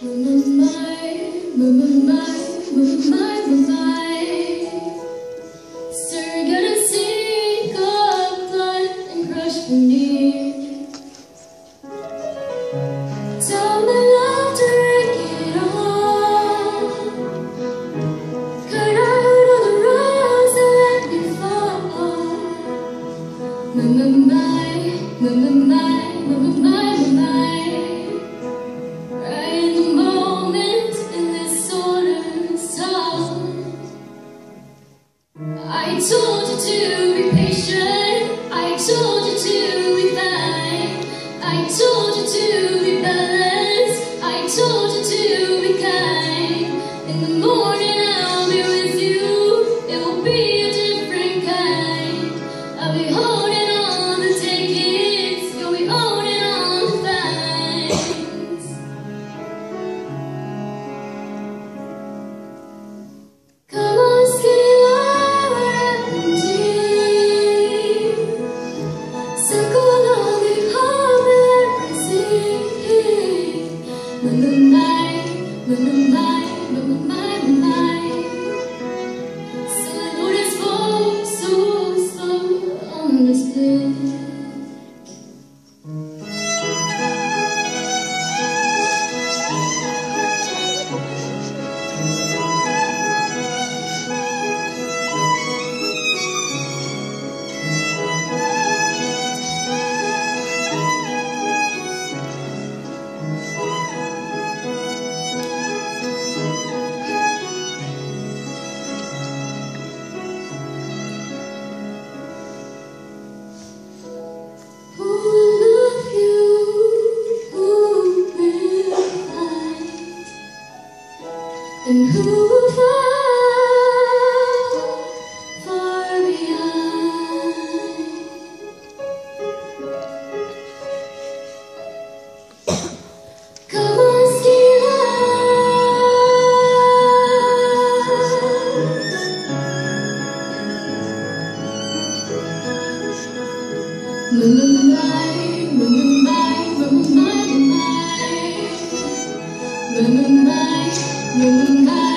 Stir gonna sink up blood and crush beneath. Tell me love to break it all. Cut out all the rocks and let me fall. My. Right in the moment in this order song. I told you to be patient. I told you to be fine. I told you to be balanced. I told you to be kind. In the morning I'll be with you. It will be a different kind. I'll be holding on to take it. You'll be holding on to things. Come on, skinny lover and deep. Circle along the home and receive. My. Slow this fall, so slow on this day. Who will love you? Who will find? And who will fall far behind? Come on, skinny love. My.